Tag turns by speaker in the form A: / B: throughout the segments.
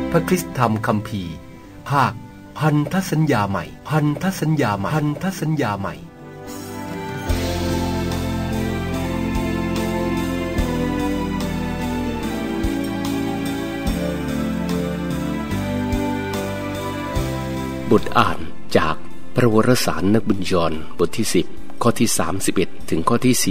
A: พระคริสตธรรมคัมภีร์ภาคพันธสัญญาใหม่พันธสัญญาใหม่พันธสัญญาใหม่
B: บทอ่านจากพระวรสารนักบุญยอห์นบทที่10ข้อที่31ถึงข้อที่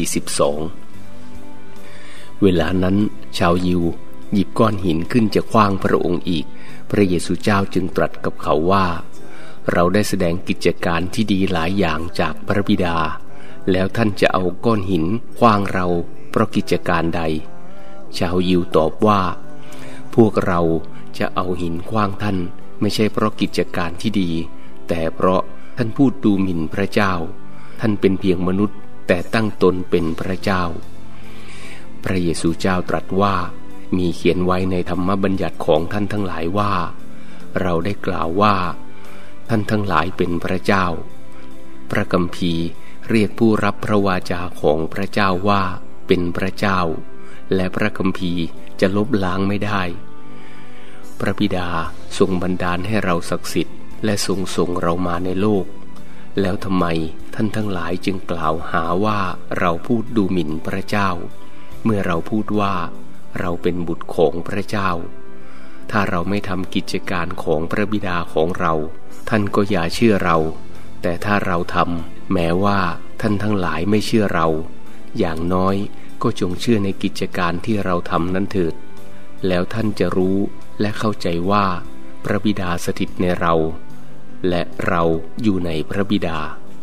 B: 42เวลานั้นชาวยิวหยิบก้อนหินขึ้นจะขว้างพระองค์อีกพระเยซูเจ้าจึงตรัสกับเขาว่าเราได้แสดงกิจการที่ดีหลายอย่างจากพระบิดาแล้วท่านจะเอาก้อนหินขว้างเราเพราะกิจการใดชาวยิวตอบว่าพวกเราจะเอาหินขว้างท่านไม่ใช่เพราะกิจการที่ดีแต่เพราะท่านพูดดูหมิ่นพระเจ้าท่านเป็นเพียงมนุษย์แต่ตั้งตนเป็นพระเจ้าพระเยซูเจ้าตรัสว่ามีเขียนไว้ในธรรมบัญญัติของท่านทั้งหลายว่าเราได้กล่าวว่าท่านทั้งหลายเป็นพระเจ้าพระคัมภีร์เรียกผู้รับพระวาจาของพระเจ้าว่าเป็นพระเจ้าและพระคัมภีร์จะลบล้างไม่ได้พระบิดาทรงบันดาลให้เราศักดิ์สิทธิ์และทรงส่งเรามาในโลกแล้วทำไมท่านทั้งหลายจึงกล่าวหาว่าเราพูดดูหมิ่นพระเจ้าเมื่อเราพูดว่าเราเป็นบุตรของพระเจ้าถ้าเราไม่ทำกิจการของพระบิดาของเราท่านก็อย่าเชื่อเราแต่ถ้าเราทำแม้ว่าท่านทั้งหลายไม่เชื่อเราอย่างน้อยก็จงเชื่อในกิจการที่เราทำนั้นเถิดแล้วท่านจะรู้และเข้าใจว่าพระบิดาสถิตในเราและเราอยู่ในพระบิดา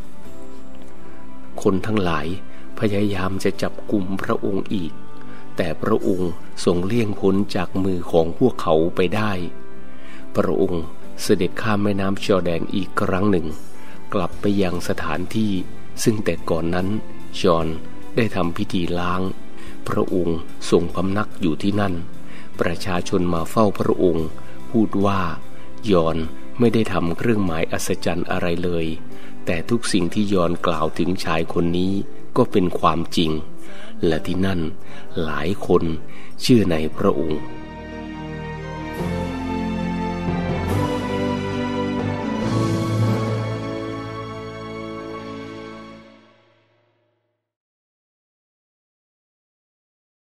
B: คนทั้งหลายพยายามจะจับกุมพระองค์อีกแต่พระองค์ทรงเลี่ยงพ้นจากมือของพวกเขาไปได้พระองค์เสด็จข้ามแม่น้ำจอร์แดนอีกครั้งหนึ่งกลับไปยังสถานที่ซึ่งแต่ก่อนนั้นยอห์นได้ทำพิธีล้างพระองค์ทรงพำนักอยู่ที่นั่นประชาชนมาเฝ้าพระองค์พูดว่ายอห์นไม่ได้ทำเครื่องหมายอัศจรรย์อะไรเลยแต่ทุกสิ่งที่ยอห์นกล่าวถึงชายคนนี้ก็เป็นความจริงและที่นั่นหลายคนเชื่อในพระองค์